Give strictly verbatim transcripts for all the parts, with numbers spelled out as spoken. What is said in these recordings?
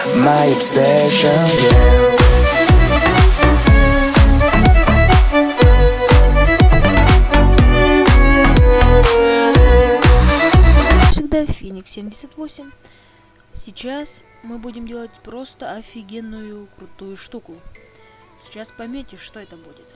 my obsession, yeah. Всегда Феникс семьдесят восемь. Сейчас мы будем делать просто офигенную крутую штуку. Сейчас поймете, что это будет.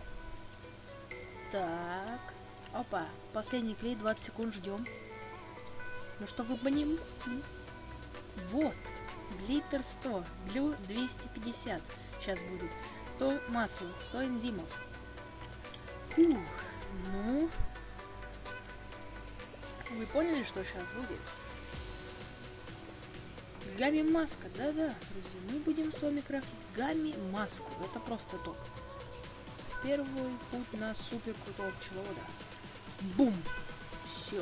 Так. Опа. Последний клей, двадцать секунд ждем. Ну что вы понимаете? Вот. Глиттер сто. Глю двести пятьдесят. Сейчас будет. сто масла, сто энзимов. Ух. Ну. Вы поняли, что сейчас будет? Гамми-маска, да-да, друзья, мы будем с вами крафтить гамми-маску. Это просто топ. Первый путь на супер крутого пчеловода. Бум! Все.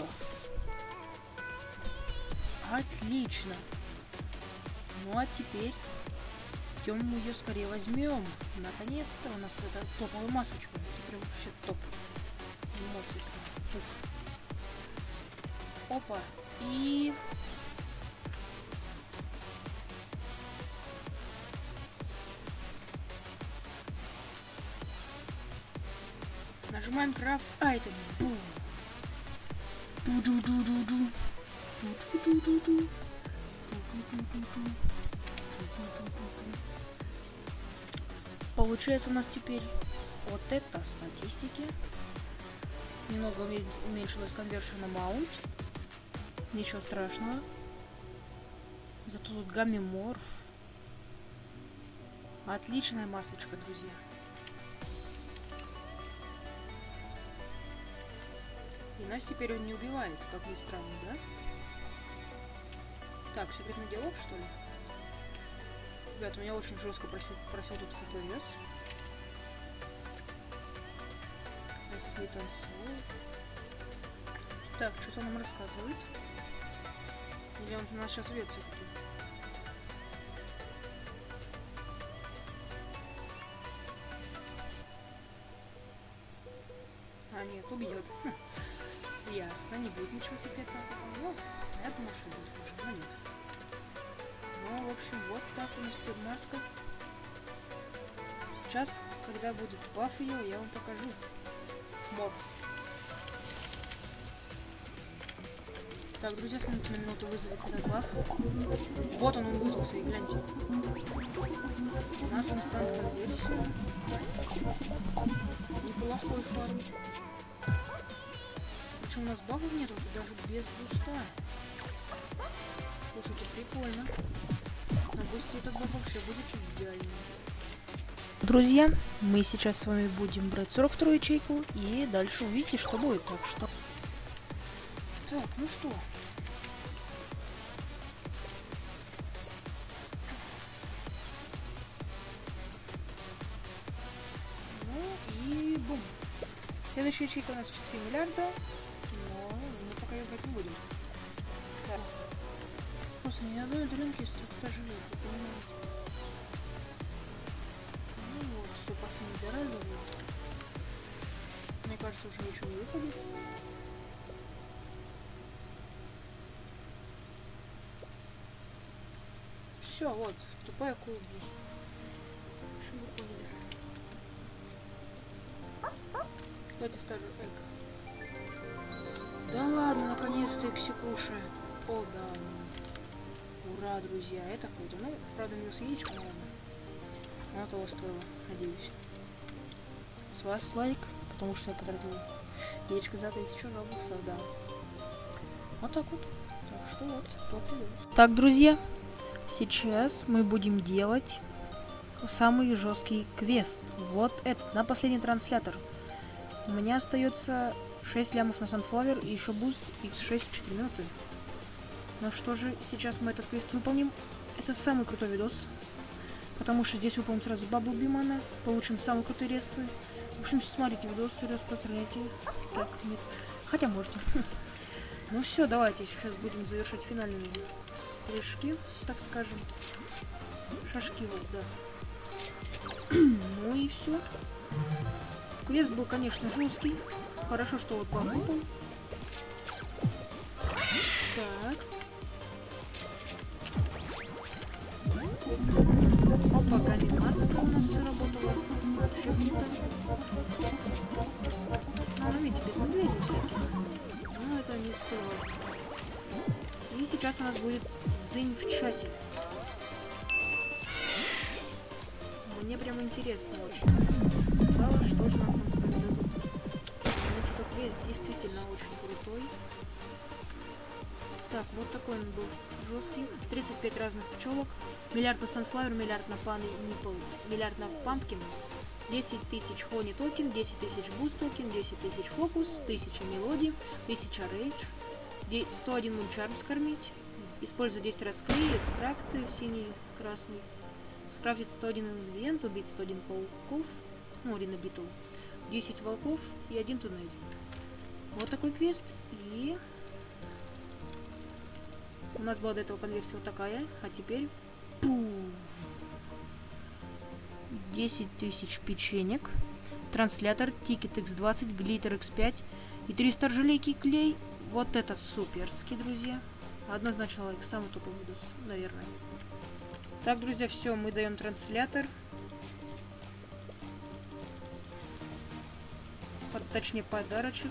Отлично. Ну а теперь идем мы ее скорее возьмем. Наконец-то у нас это топовая масочка. Это прям вообще топ. Эмоции. Опа. И... нажимаем крафт айтем. Бум. Ду-ду-ду-ду-ду. Ду-ду-ду-ду-ду. Ду-ду-ду-ду-ду. Получается у нас теперь вот это статистики. Немного уменьшилась conversion amount. Ничего страшного. Зато тут гамми-морф. Отличная масочка, друзья. И нас теперь он не убивает, как ни странно, да? Так, секретный диалог, что ли? Ребята, меня очень жестко просил, просил тут эф пи эс. Красивый танцует. Так, что-то он нам рассказывает. Или он у нас сейчас вет все-таки? А, нет, убьет. Хм. Ясно, не будет ничего секретного. Ну, я думал, что будет уже, но нет. Ну, в общем, вот так у нас теперь маска. Сейчас, когда будет баф ее, я вам покажу. Моб. Так, друзья, с минуты на минуту вызовется этот баф. Вот он, он вызвался, и гляньте. У нас инстант конверсия. Неплохой фарм. Причем у нас бафов нету, даже без буста. Слушайте, прикольно. На бусте этот баф вообще будет идеальный. Друзья, мы сейчас с вами будем брать сорок вторую ячейку и дальше увидите, что будет. Так что... Так, ну что? Ну и бум. Следующая ячейка у нас четыре миллиарда, но мы пока ее брать не будем. Так. Просто ни на одной рынке есть стражи, вы понимаете. Ну вот, сто процентов добирали. Мне кажется, уже ничего не выходит. Все, вот, тупая кулби. Что вы поняли? Давайте ставлю эко. Да ладно, наконец-то Экси кушает. О, да. Ура, друзья, это круто. Ну, правда, минус яичко, наверное. Оно того стоило, надеюсь. С вас лайк, потому что я потратил яичко за тысячу робоксов, да. Вот так вот. Так что вот, топ-плюс. Так, друзья. Сейчас мы будем делать самый жесткий квест. Вот этот, на последний транслятор. У меня остается шесть лямов на Sunflower и еще буст икс шесть четыре минуты. Ну что же, сейчас мы этот квест выполним. Это самый крутой видос. Потому что здесь выполним сразу бабу Бимана. Получим самые крутые ресы. В общем, смотрите видосы, распространяйте. Так, нет. Хотя можете. Ну все, давайте сейчас будем завершать финальные прыжки, так скажем. Шашки вот, да. Ну и все. Квест был, конечно, жесткий. Хорошо, что вот баб выпал. Так. Опа, Гами маска у нас сработала. Вообще круто. Ну, видите, без медведей всяких. Ну, это не столь важно. И сейчас у нас будет дзынь в чате. Мне прям интересно очень стало, что же нам там с вами дадут. Потому что квест действительно очень крутой. Так, вот такой он был жесткий. тридцать пять разных пчелок. Миллиард на Sunflower, миллиард на Пан Ниппл, миллиард на Пампкин. десять тысяч Хони токен, десять тысяч Буст токен, десять тысяч Фокус, тысяча Мелодий, тысяча Рейдж, сто один Мунчарм скормить. Используя десять раз клей, экстракты, синий, красный. Скрафтить сто один ингредиент, убить сто один пауков, ну, Рина Битл, десять волков и один туннель. Вот такой квест. И у нас была до этого конверсия вот такая, а теперь десять тысяч печенек, транслятор, тикет икс двадцать, глиттер икс пять и триста ржелейки клей. Вот это суперски, друзья. Однозначно лайк, самый топовый видос, наверное. Так, друзья, все, мы даем транслятор. Под, точнее, подарочек.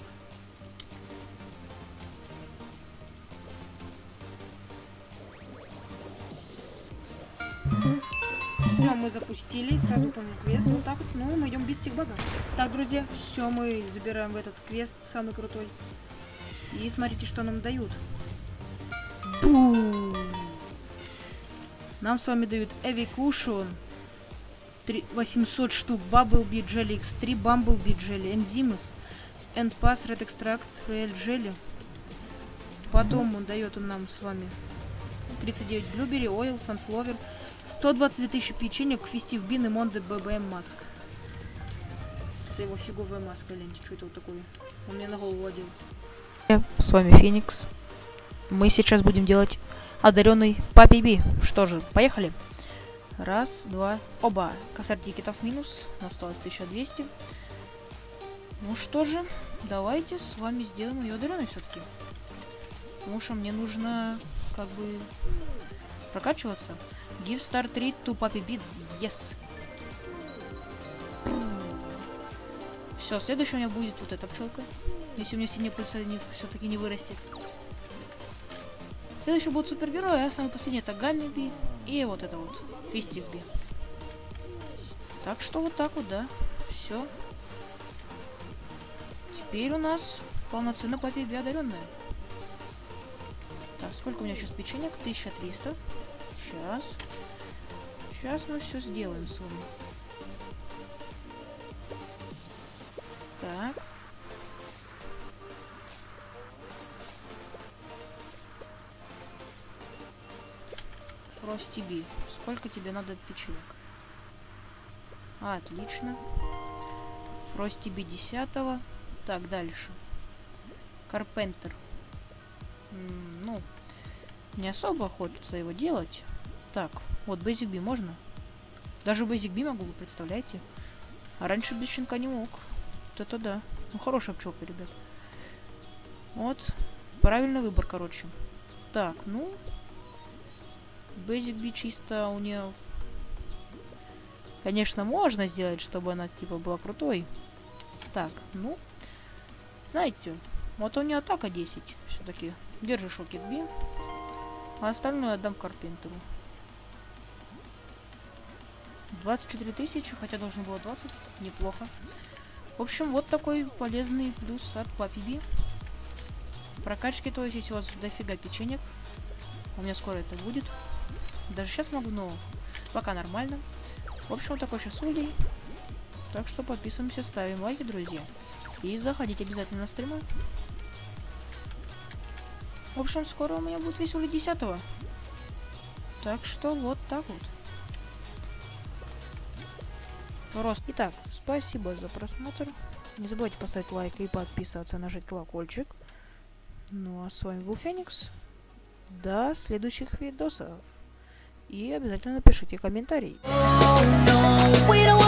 Все, мы запустили, сразу понял квест. Вот так вот, ну, мы идем без стикбага. Так, друзья, все, мы забираем в этот квест, самый крутой. И смотрите, что нам дают. Бум! Нам с вами дают Эви Кушон, восемьсот штук, Bumblebee Jelly икс три, Bumblebee Jelly, Enzymes, End Pass, Red Extract, Royal Jelly. Потом он дает он нам с вами тридцать девять Blueberry, Oil, Sunflower, сто двадцать две тысячи печенек, Festive Bean и Monde би би эм Mask. Это его фиговая маска, гляньте, что это вот такое. Он мне на голову одел. С вами Феникс. Мы сейчас будем делать одаренный Папи Би. Что же, поехали. Раз, два, оба. Косарь тикетов минус. Осталось тысяча двести. Ну что же, давайте с вами сделаем ее одаренной все-таки. Потому что мне нужно как бы прокачиваться. Give start treat to Папи Би. Yes. Все, следующее у меня будет вот эта пчелка. Если у меня синяя пыльца все-таки не вырастет. Следующий будет супергерой, а самый последний это Гамми Би и вот это вот Festive Би. Так что вот так вот, да. Все. Теперь у нас полноценно Папи Би одаренная. Так, сколько у меня сейчас печенек? тысяча триста. Сейчас. Сейчас мы все сделаем с вами. Так. Фрости Би. Сколько тебе надо печенек? А, отлично. Фрости Би десятого. Так, дальше. Карпентер. М, ну, не особо хочется его делать. Так, вот Basic Би можно? Даже Basic Би могу, вы представляете? А раньше без щенка не мог. Вот это да. Ну, хорошая пчелка, ребят. Вот. Правильный выбор, короче. Так, ну... Basic Би чисто у нее... Конечно, можно сделать, чтобы она, типа, была крутой. Так, ну... Знаете, вот у нее атака десять. Все-таки. Держи Шокет Би. А остальное отдам Карпентеру. двадцать четыре тысячи, хотя должно было двадцать. Неплохо. В общем, вот такой полезный плюс от Папи Би. Прокачки, то есть, если у вас дофига печенек. У меня скоро это будет. Даже сейчас могу, но пока нормально. В общем, вот такой сейчас улей. Так что подписываемся, ставим лайки, друзья. И заходите обязательно на стримы. В общем, скоро у меня будет весь улей десятого. Так что вот так вот. Просто. Итак, спасибо за просмотр. Не забывайте поставить лайк и подписаться, нажать колокольчик. Ну а с вами был Феникс. До следующих видосов. И обязательно напишите комментарий.